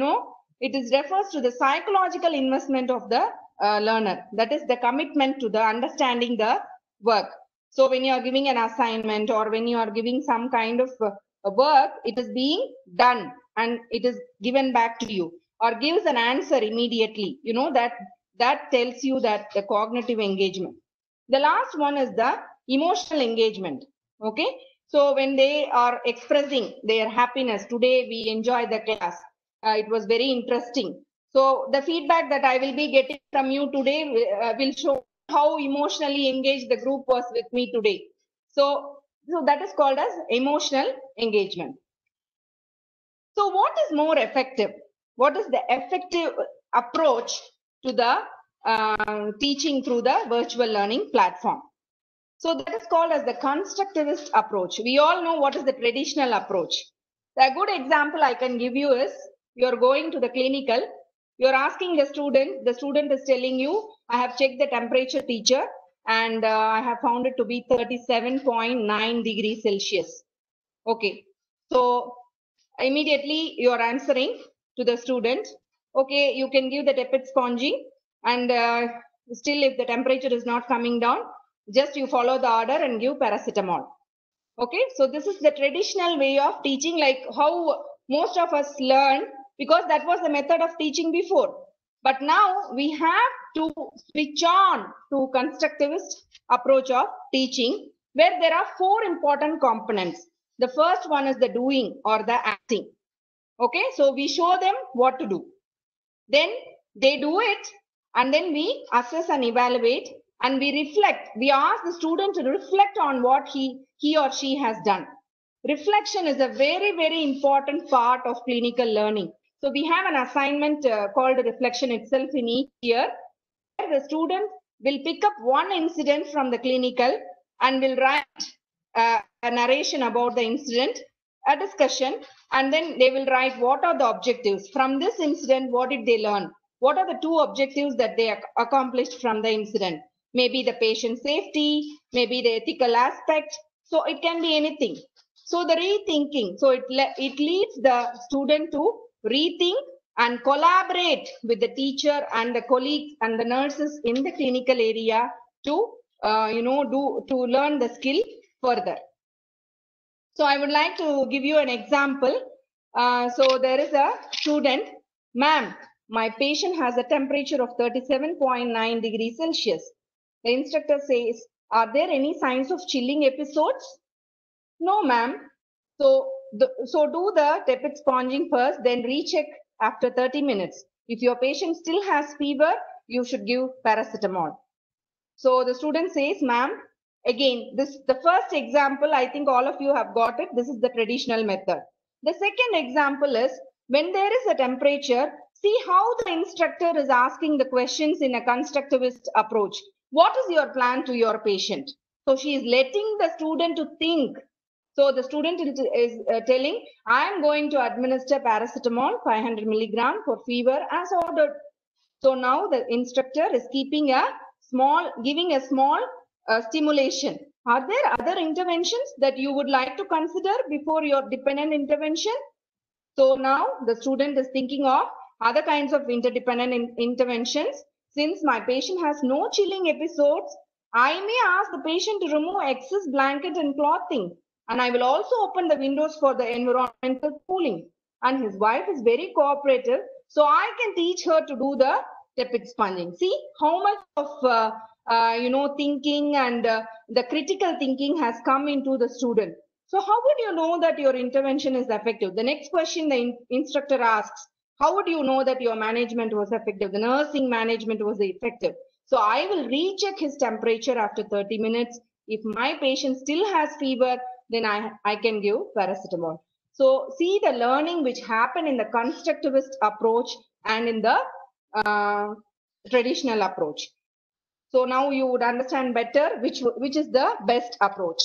it refers to the psychological investment of the learner. That is the commitment to the understanding the work. So when you are giving an assignment or when you are giving some kind of work, it is being done and it is given back to you or gives an answer immediately. That tells you that the cognitive engagement. The last one is the emotional engagement. Okay. So when they are expressing their happiness, today we enjoy the class. It was very interesting. So the feedback that I will be getting from you today will show how emotionally engaged the group was with me today. So that is called as emotional engagement. So what is more effective? What is the effective approach to the teaching through the virtual learning platform? So that is called as the constructivist approach. We all know what is the traditional approach. A good example I can give you is you're going to the clinical, you're asking the student is telling you, I have checked the temperature, teacher, and I have found it to be 37.9 degrees Celsius. Okay, so immediately you're answering to the student, okay, you can give the tepid sponging, and still if the temperature is not coming down, just you follow the order and give paracetamol. Okay, so this is the traditional way of teaching, like how most of us learn, because that was the method of teaching before. But now we have to switch on to constructivist approach of teaching, where there are 4 important components. The first one is the doing or the acting. Okay, so we show them what to do. Then they do it, and then we assess and evaluate, and we reflect. We ask the student to reflect on what he or she has done. Reflection is a very, very important part of clinical learning. So we have an assignment called reflection itself in each year, where the student will pick up one incident from the clinical and will write a narration about the incident, a discussion, and then they will write what are the objectives from this incident, what did they learn, what are the 2 objectives that they accomplished from the incident, maybe the patient safety, maybe the ethical aspect, so it can be anything. So the rethinking, so it leads the student to rethink and collaborate with the teacher and the colleagues and the nurses in the clinical area to, to learn the skill further. So I would like to give you an example. So there is a student, ma'am, my patient has a temperature of 37.9 degrees Celsius. The instructor says, are there any signs of chilling episodes? No, ma'am. So do the tepid sponging first, then recheck after 30 minutes. If your patient still has fever, you should give paracetamol. So the student says, ma'am, again, the first example, I think all of you have got it. This is the traditional method. The second example is when there is a temperature, see how the instructor is asking the questions in a constructivist approach. What is your plan to your patient? So she is letting the student to think. So the student is telling, I am going to administer paracetamol 500 milligram for fever as ordered. So now the instructor is giving a small stimulation. Are there other interventions that you would like to consider before your dependent intervention? So now the student is thinking of other kinds of interdependent interventions. Since my patient has no chilling episodes, I may ask the patient to remove excess blanket and clothing. And I will also open the windows for the environmental cooling. And his wife is very cooperative. So I can teach her to do the tepid sponging. See how much of thinking and the critical thinking has come into the student. So how would you know that your intervention is effective? The next question the instructor asks, how would you know that your management was effective? The nursing management was effective. So I will recheck his temperature after 30 minutes. If my patient still has fever, then I can give paracetamol. So see the learning which happened in the constructivist approach and in the traditional approach. So now you would understand better which is the best approach.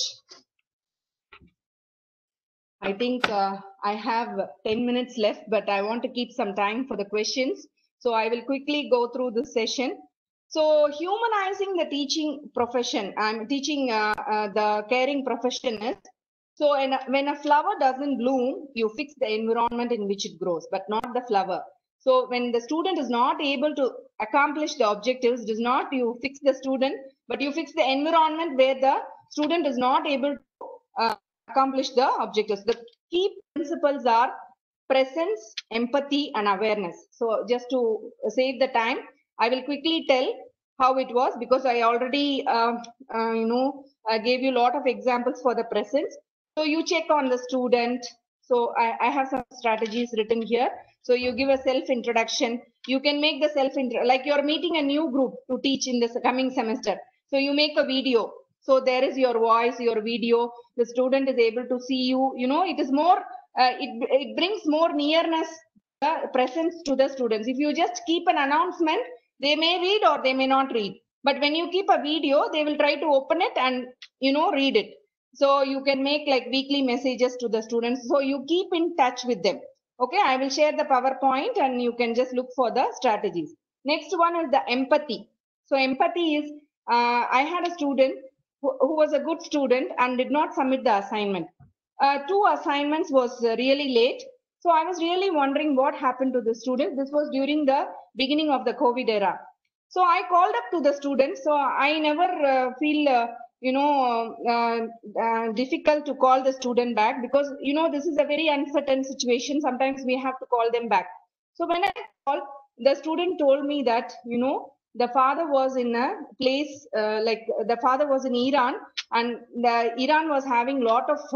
I think I have 10 minutes left, but I want to keep some time for the questions. So I will quickly go through this session. So humanizing the teaching profession, I'm teaching the caring profession is, so when a flower doesn't bloom, you fix the environment in which it grows, but not the flower. So when the student is not able to accomplish the objectives, it is not you fix the student, but you fix the environment where the student is not able to accomplish the objectives. The key principles are presence, empathy, and awareness. So just to save the time, I will quickly tell how it was because I already gave you a lot of examples for the presence. So you check on the student. So I have some strategies written here. So you give a self-introduction. You can make the like you're meeting a new group to teach in this coming semester. So you make a video. So there is your voice, your video. The student is able to see you. You know, it is more, it brings more nearness, presence to the students. If you just keep an announcement, they may read or they may not read. But when you keep a video, they will try to open it and, read it. So you can make like weekly messages to the students. So you keep in touch with them. Okay, I will share the PowerPoint and you can just look for the strategies. Next one is the empathy. So empathy is, I had a student who was a good student and did not submit the assignment. 2 assignments was really late. So I was really wondering what happened to the student. This was during the beginning of the COVID era. So I called up to the student. So I never feel, difficult to call the student back because, this is a very uncertain situation. Sometimes we have to call them back. So when I called, the student told me that, the father was in a place, like the father was in Iran and Iran was having a lot of,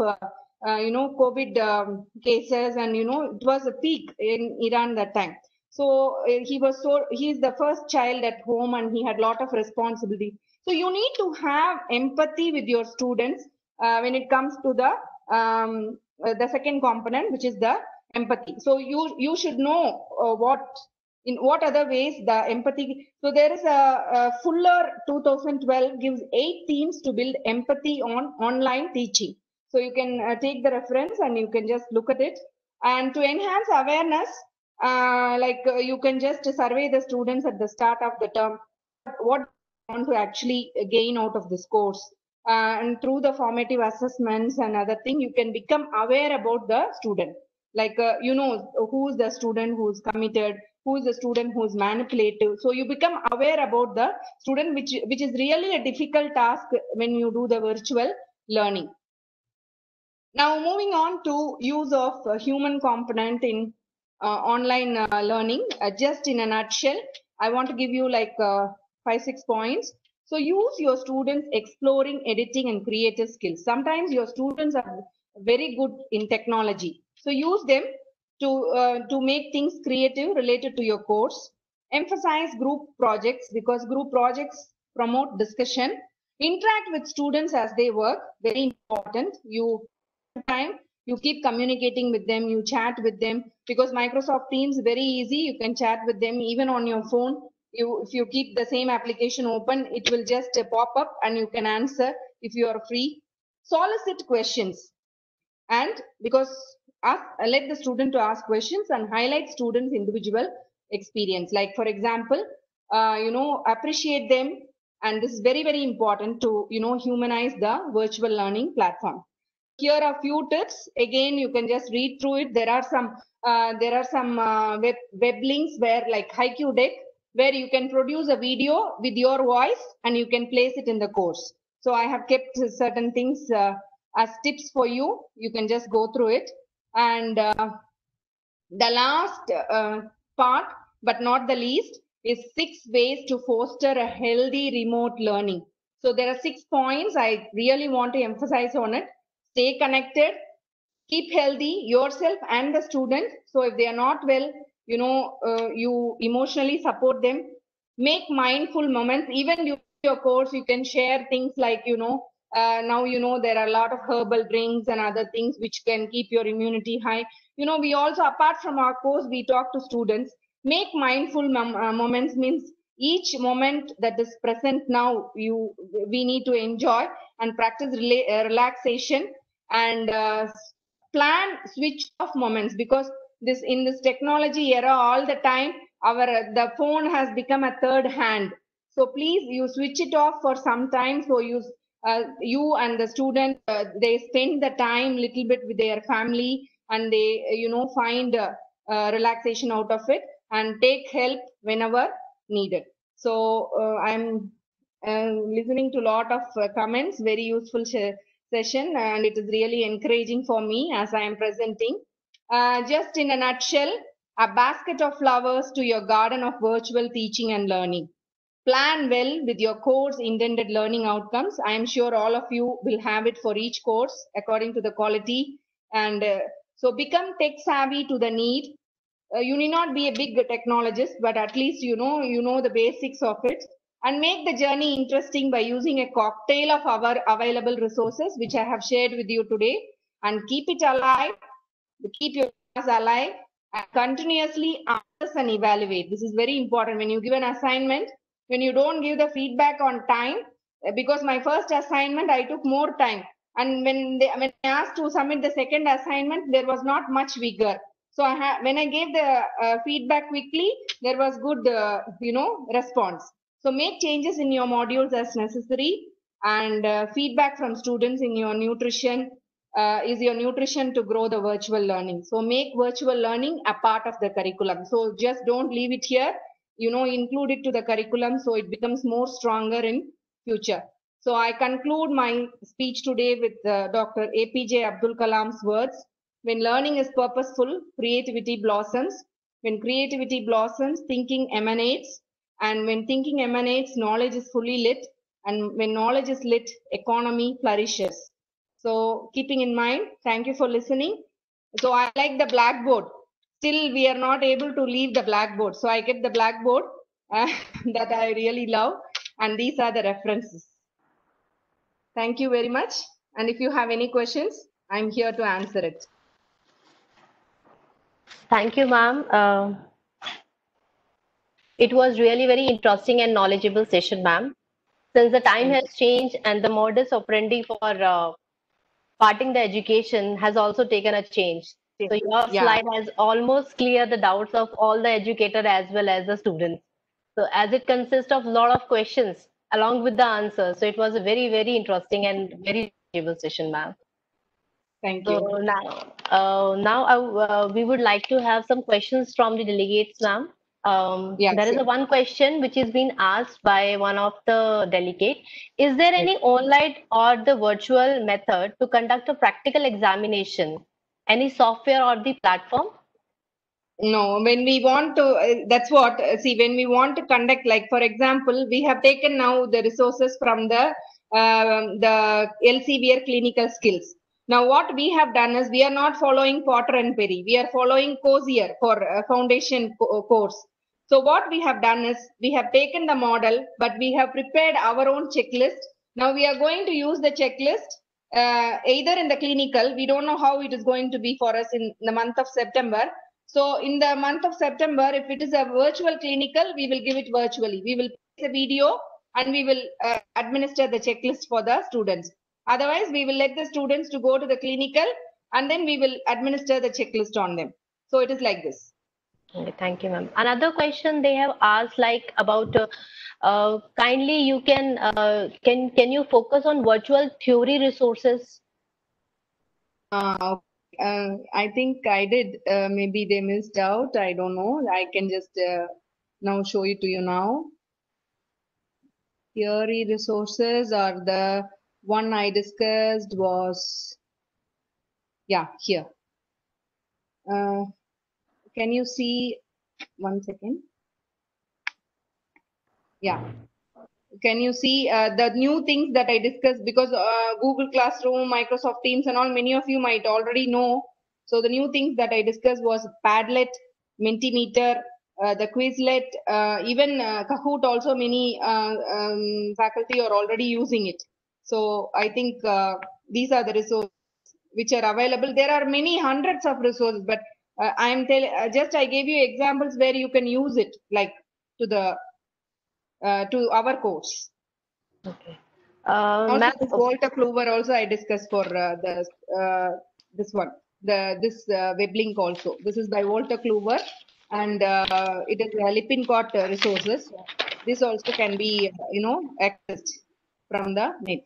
COVID cases and, it was a peak in Iran that time. So he's the first child at home and he had a lot of responsibility. So you need to have empathy with your students when it comes to the second component, which is the empathy. So you should know in what other ways the empathy. So there is a Fuller 2012 gives 8 themes to build empathy on online teaching. So you can take the reference and you can just look at it. And to enhance awareness, you can just survey the students at the start of the term what they want to actually gain out of this course. And through the formative assessments and other thing, you can become aware about the student. like who's the student who's committed, who's the student who's manipulative. So you become aware about the student, which is really a difficult task when you do the virtual learning. Now moving on to use of human component in online learning. Just in a nutshell, I want to give you like 5-6 points. So use your students exploring editing and creative skills. Sometimes your students are very good in technology, so use them to make things creative related to your course. Emphasize group projects, because group projects promote discussion. Interact with students as they work, very important. You time, you keep communicating with them, you chat with them, because Microsoft Teams very easy, you can chat with them even on your phone. If you keep the same application open, it will just pop up and you can answer if you are free. Solicit questions, and because let the student to ask questions and highlight students individual experience. Like for example, appreciate them, and this is very important to humanize the virtual learning platform. Here are a few tips. Again, you can just read through it. There are some web links where, like HiQ Deck, where you can produce a video with your voice and you can place it in the course. So I have kept certain things as tips for you. You can just go through it. And the last part, but not the least, is 6 ways to foster a healthy remote learning. So there are 6 points I really want to emphasize on it. Stay connected, keep healthy yourself and the student. So if they are not well, you emotionally support them. Make mindful moments. Even during your course, you can share things like, now there are a lot of herbal drinks and other things which can keep your immunity high. We also, apart from our course, we talk to students. Make mindful moments, means each moment that is present now, we need to enjoy and practice relaxation, and plan switch off moments, because in this technology era, all the time the phone has become a third hand. So please, you switch it off for some time. So you and the student, they spend the time little bit with their family, and they find relaxation out of it, and take help whenever needed. So I'm listening to a lot of comments, very useful session, and it is really encouraging for me as I am presenting. Just in a nutshell, a basket of flowers to your garden of virtual teaching and learning. Plan well with your course intended learning outcomes. I am sure all of you will have it for each course according to the quality. And so become tech savvy to the need. You need not be a big technologist, but at least you know the basics of it, and make the journey interesting by using a cocktail of our available resources, which I have shared with you today, and keep it alive, keep your class alive, and continuously assess and evaluate. This is very important. When you give an assignment, when you don't give the feedback on time, because my first assignment, I took more time. And when I asked to submit the second assignment, there was not much vigor. So when I gave the feedback quickly, there was good, response. So make changes in your modules as necessary, and feedback from students in your nutrition is your nutrition to grow the virtual learning. So make virtual learning a part of the curriculum. So just don't leave it here, include it to the curriculum so it becomes more stronger in future. So I conclude my speech today with Dr. APJ Abdul Kalam's words. When learning is purposeful, creativity blossoms. When creativity blossoms, thinking emanates. And when thinking emanates, knowledge is fully lit. And when knowledge is lit, economy flourishes. So keeping in mind, thank you for listening. So I like the blackboard. Still, we are not able to leave the blackboard. So I get the blackboard that I really love. And these are the references. Thank you very much. And if you have any questions, I'm here to answer it. Thank you, ma'am. It was really very interesting and knowledgeable session, ma'am. Since the time has changed and the modus operandi for parting the education has also taken a change. So your slide has almost cleared the doubts of all the educator as well as the students. So as it consists of a lot of questions along with the answers, so it was a very, very interesting and very knowledgeable session, ma'am. Thank So you. now we would like to have some questions from the delegates, ma'am. Yeah, There is a sure. one question which is being asked by one of the delegate. Is there Yes. any online or the virtual method to conduct a practical examination? Any software or the platform? No, when we want to, that's what, see, when we want to conduct, like, for example, we have taken now the resources from the LCBR clinical skills. Now, what we have done is we are not following Potter and Perry. We are following Cozier for foundation course. So what we have done is we have taken the model, but we have prepared our own checklist. Now we are going to use the checklist either in the clinical. We don't know how it is going to be for us in the month of September. So in the month of September, if it is a virtual clinical, we will give it virtually. We will place a video and we will administer the checklist for the students. Otherwise, we will let the students to go to the clinical and then we will administer the checklist on them. So it is like this. Okay, thank you, ma'am. Another question they have asked, like about kindly you can you focus on virtual theory resources? I think I did. Maybe they missed out. I don't know. I can just now show it to you now. Theory resources are the one I discussed was, yeah, here. Can you see, 1 second? Yeah. Can you see the new things that I discussed? Because Google Classroom, Microsoft Teams and all, many of you might already know. So the new things that I discussed was Padlet, Mentimeter, the Quizlet, even Kahoot also many faculty are already using it. So I think these are the resources which are available. There are many hundreds of resources, but I am just I gave you examples where you can use it, like to the to our course. Okay. Also, Ma'am, this Walter Kluwer also I discussed for this one, this web link also. This is by Walter Kluwer, and it is Lippincott resources. This also can be accessed from the net.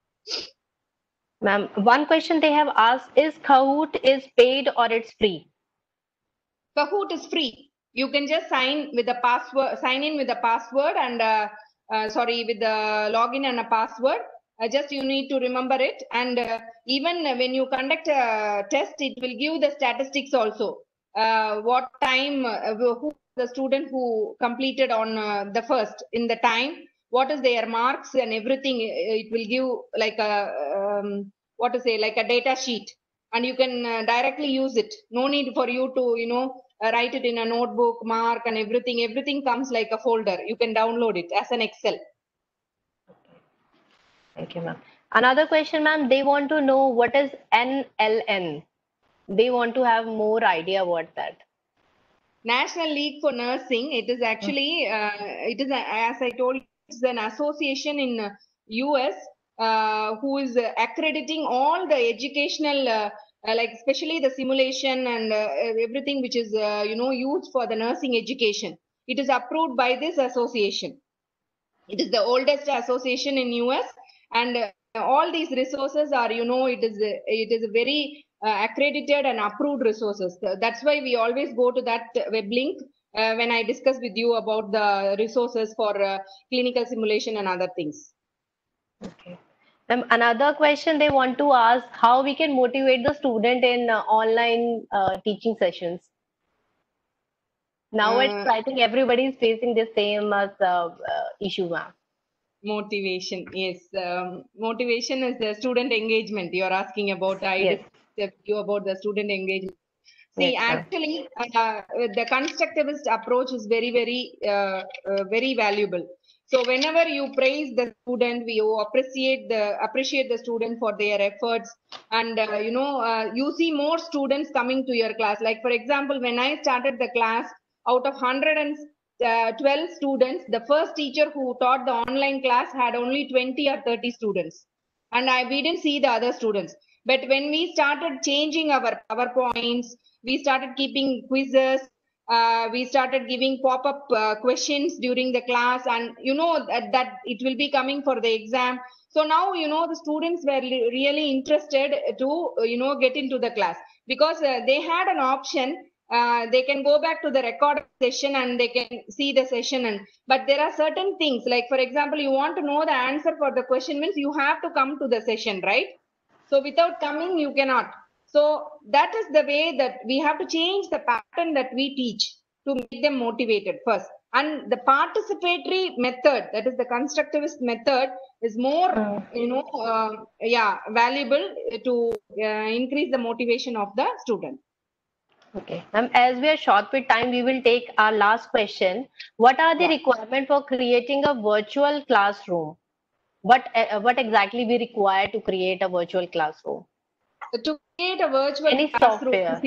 ma'am, one question they have asked is Kahoot is paid or it's free? Kahoot is free. You can just sign with the password, sign in with the password, and sorry, with the login and a password. Just you need to remember it, and even when you conduct a test, it will give the statistics also. What time, who the student who completed on the first in the time, what is their marks and everything. It will give like a what to say, like a data sheet, and you can directly use it. No need for you to write it in a notebook, mark and everything comes like a folder. You can download it as an Excel. Thank you, ma'am. Another question, ma'am, they want to know what is NLN. They want to have more idea about that. National League for Nursing. It is actually as I told you, it's an association in US who is accrediting all the educational like especially the simulation and everything which is used for the nursing education. It is approved by this association. It is the oldest association in US, and all these resources are it is a very accredited and approved resources. That's why we always go to that web link when I discuss with you about the resources for clinical simulation and other things. Okay. Another question they want to ask, how we can motivate the student in online teaching sessions. Nowadays, I think everybody is facing the same issue, ma'am. Motivation, yes. Motivation is the student engagement. You are asking about. I Yes, discussed you about the student engagement. See, yes, ma'am. actually, the constructivist approach is very valuable. So whenever you praise the student, you appreciate the student for their efforts, and you see more students coming to your class. Like for example, when I started the class, out of 112 students, the first teacher who taught the online class had only 20 or 30 students, and we didn't see the other students. But when we started changing our PowerPoints, we started keeping quizzes, we started giving pop-up questions during the class, and that it will be coming for the exam. So now, the students were really interested to, get into the class because they had an option. They can go back to the recorded session and they can see the session. But there are certain things, like for example, you want to know the answer for the question means you have to come to the session, right? So without coming, you cannot. So that is the way that we have to change the pattern that we teach to make them motivated first. And the participatory method, that is the constructivist method, is more, valuable to increase the motivation of the student. Okay. As we are short with time, we will take our last question. What are the Yeah. requirements for creating a virtual classroom? What exactly we require to create a virtual classroom? To create a virtual Any classroom, software?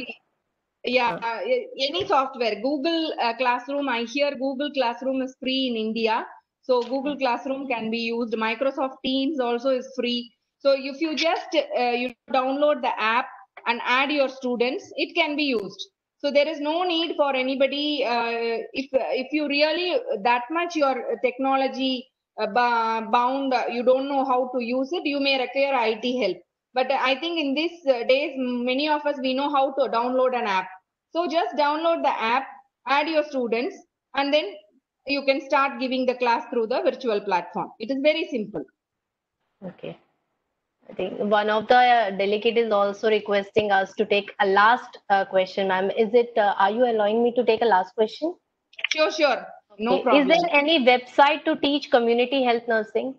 any software. Google Classroom, I hear Google Classroom is free in India. So Google Classroom can be used. Microsoft Teams also is free. So if you just download the app and add your students, it can be used. So there is no need for anybody. If you really that much your technology bound, you don't know how to use it, you may require IT help. But I think in these days, many of us, we know how to download an app. So just download the app, add your students, and then you can start giving the class through the virtual platform. It is very simple. Okay. I think one of the delegate is also requesting us to take a last question, ma'am. Are you allowing me to take a last question? Sure. No Okay. problem. Is there any website to teach community health nursing?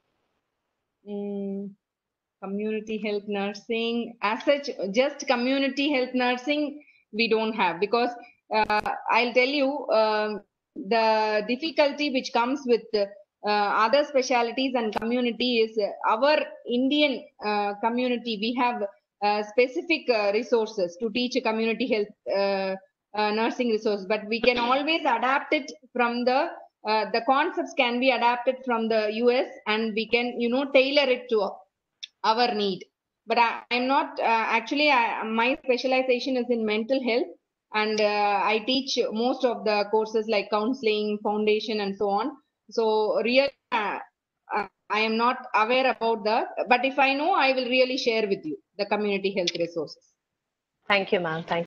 Community health nursing, as such, just community health nursing, we don't have, because I'll tell you, the difficulty which comes with other specialties and community is our Indian community. We have specific resources to teach a community health nursing resource, but we can always adapt it from the concepts can be adapted from the US, and we can, tailor it to our need. But I'm not actually, my specialization is in mental health, and I teach most of the courses like counseling, foundation, and so on. So really, I am not aware about but if I know, I will really share with you the community health resources. Thank you, ma'am. Thank